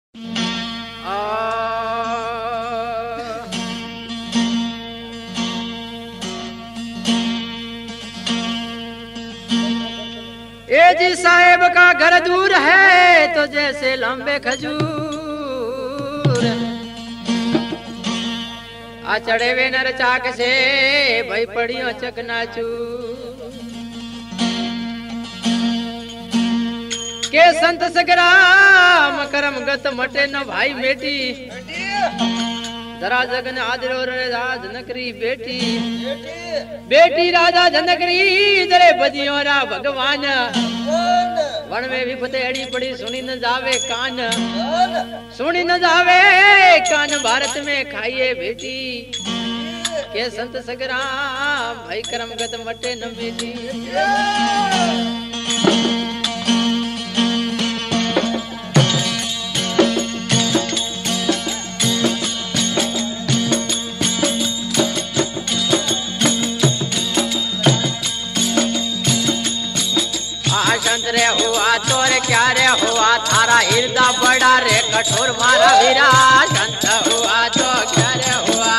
ए जी साहेब का घर दूर है तो जैसे लंबे खजूर आ चढ़े वे नर चाक से भाई पड़ियो चकनाचू के संत सगराम करम गत मटे न भाई बेटी जरा जगन आदरो राजा जनकरी बेटी बेटी राजा जनकरी जरे बजियो रा भगवान वन में भी फतेहड़ी पड़ी सुनी न जावे कान सुनी न जावे कान भारत में खाइए बेटी के संत सगराम भाई करम गत मटे न बेटी रे हुआ तोर क्या रे हुआ थारा हृदय बड़ा रे कठोर मारा वीरा संत हुआ तो क्या रे हुआ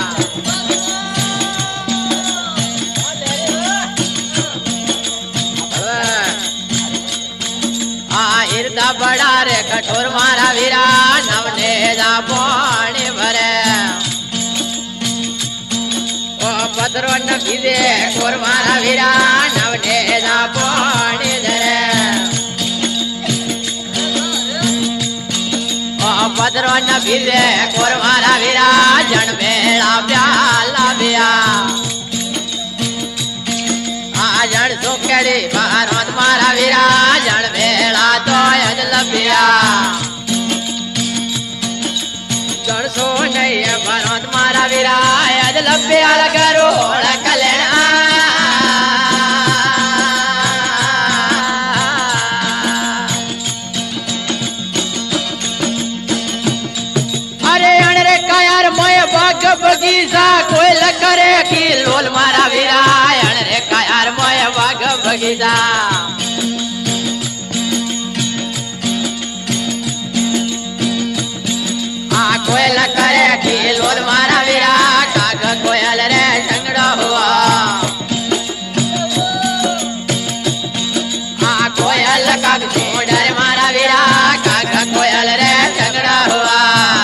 हृदय बड़ा रे कठोर मारा वीरा नवने जा पानी भरे ओ पत्रो न पीवे कोर मारा वीरा नवने जा पानी धरे पदरो न भीले कोर मारा वीरा जन मेला प्याला बिया आ जन सुकेड़ी महारोत मारा वीरा जन मेला तो अजल बिया जन सो नहीं भरोत मारा वीरा अजल बिया करो कल्याण बगीचा कोई लकरे की लोल मारा वीरायण रे कायार मोय बाग बगीचा आ कोई लकरे की लोल मारा वीरा काग कोयल रे संगड़ा हुआ आ कोयल काग छोड़र मारा वीरा काग कोयल रे संगड़ा हुआ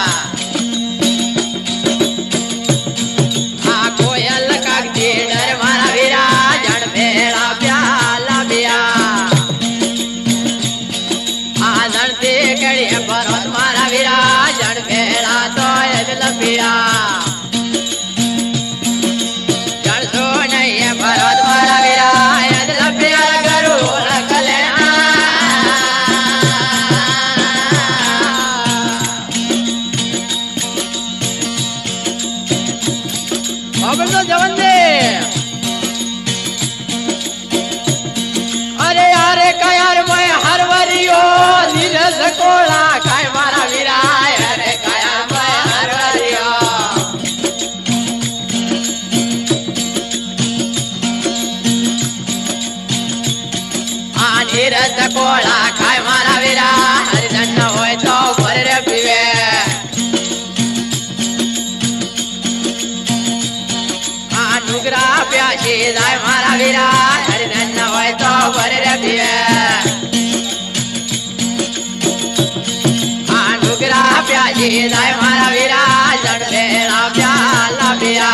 जन सो नहीं है भरत मारा वीरा लपिया करो कल्याण तो जवन दे अरे यारे का यार मैं हर वरियो नीरज कोला काय मारा वीरा अरे का यार मैं हर वरियो नीरज कोला काय मारा वीरा हरिजन होय तो भर रे पीवे नुगरा प्यासी जाय मारा वीरा हरिजन होय तो भर रे पीवे नुगरा प्यासी जाय मारा वीरा जन बेला प्याला पिया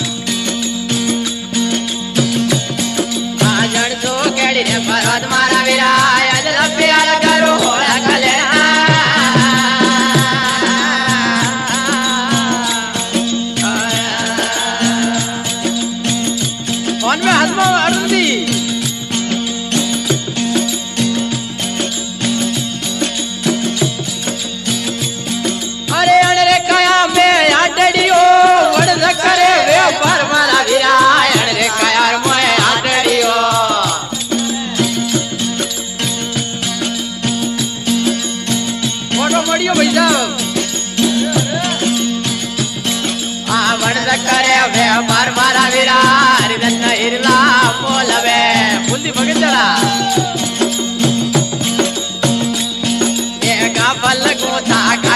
जन तो केड़ी रे पर्वत मारा वीरा अजल प्यार करो होड़ा कल्याण कौन में हजमा अरुंदी अरे अनरे काया में आडड़ियो वड़ करे वे पर मारा वीरा अनरे काया में आडड़ियो मड़ियो भाई साहब वड़ करे वे पर मारा वीरा हरिदन हिरला बोलवे बुंदी बगचड़ा ये का पल को था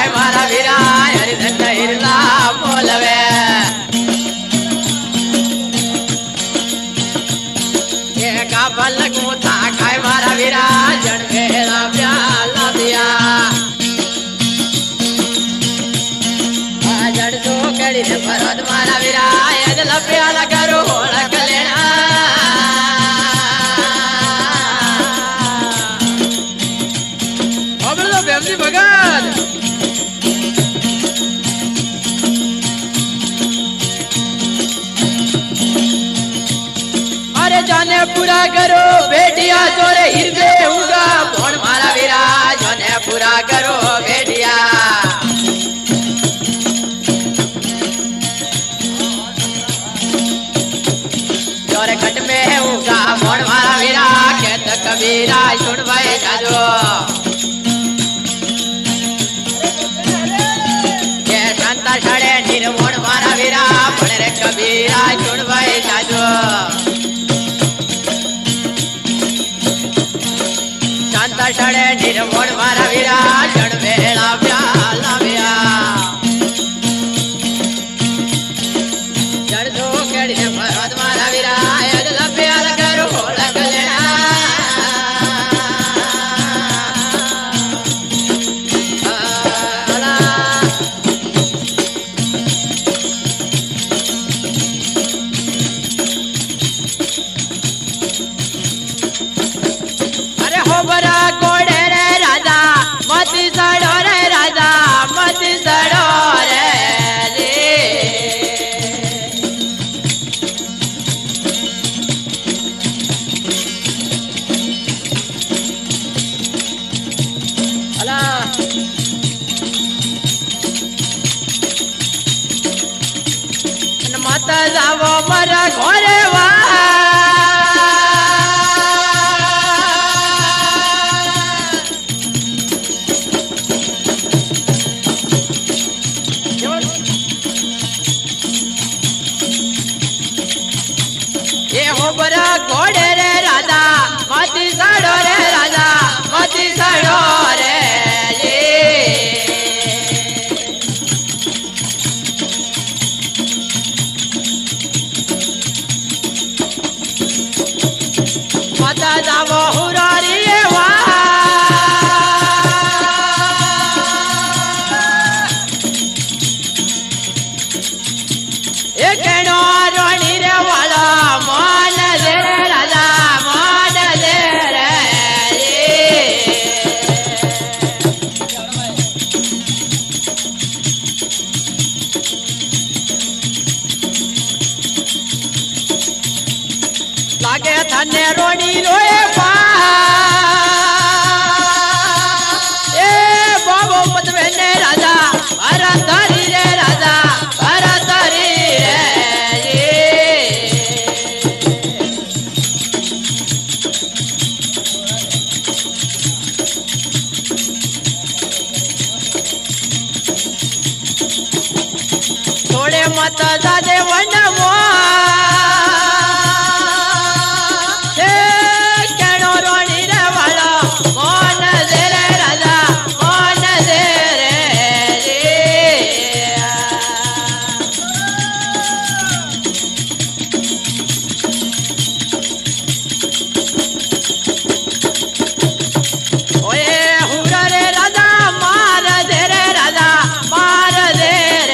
पूरा करो बेटिया तोरे हृदय होगा भोण मारा वीरा जोने पूरा करो बेटिया तोरे खट में होगा भोण मारा वीरा कहत कबीरा सुन भाई जाजो के शांता छड़े निर्मोण मारा वीरा पण रे कबीरा सुन भाई जाजो शांता छड़े निर्मोण मारा वीरा जड़ वेला प्याला व्या जड़ दो केड़ी ने पर्वत मारा वीरा अजल प्याल करो लग लेना अरे हो बरा कोड़े रे राजा मत सड़ो रे राजा मत सड़ो रे माता जावो मरा घोरे वा ये हो बरा घोड़े रे राजा मती सड़ो रे राजा मती सड़ो रे माता जावो हुरारी वा ये केनो रोणी रे वाला मान दे रे राजा मान दे रे लागे थाने रोणी रोए पा ए बाबो पतवे ने राजा अरा तारी रे राजा अरा तारी रे थोड़े मत जादे वन मो केनो रोणी रे वाला कौन दे रे राजा कौन दे रे ओए हुरा रे राजा मार दे रे राजा मार दे रे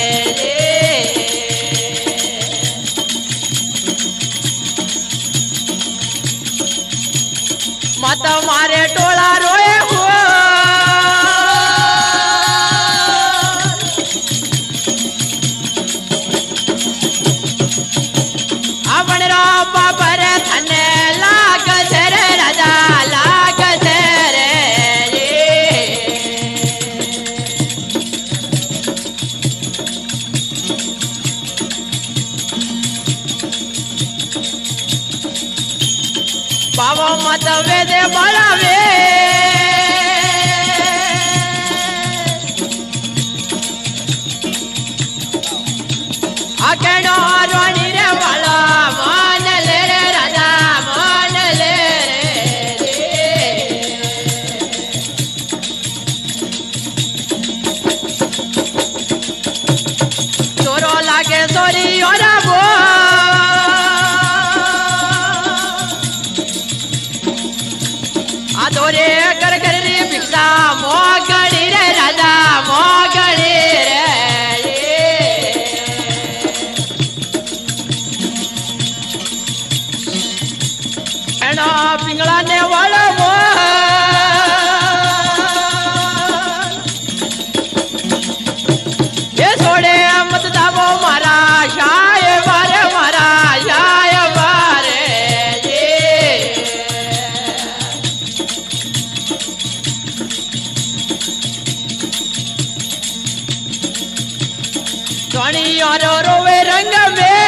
मत मारे टोला रोए हो अपन रो बाबर थने लाग से रे राजा लाग से रे बाबा मत वेदे बड़ा वे आकेनो रोणी रे वाला मान ले रे राजा मान ले रे तोरो लागे सोरी ओरा बो आदोरे कर कर रे भिक्षा मोगड़ी रे राजा मोगड़ी रे एना पिंगला ने वाला वो ये छोड़े मत जावो मारा शाय बारे मारा शाय बारे ये सोनी और रोवे रंग में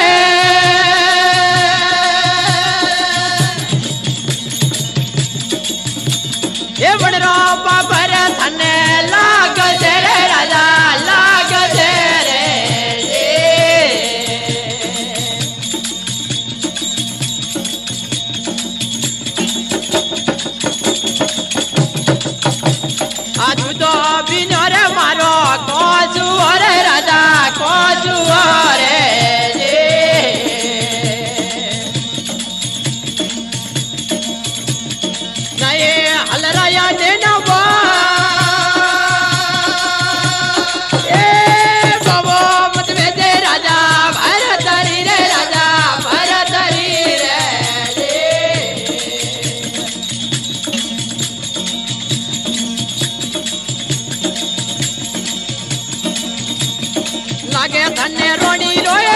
ये बनरो बाबर थने लाग दे रे राजा लाग दे रे आज तो बिनो रे मारो कोसु रे राजा कोसु रे नए हलराया ने नवा ए बाबो मत में दे राजा भरतरी रे राजा भरतरी रे लागे धन्य रोनी रोए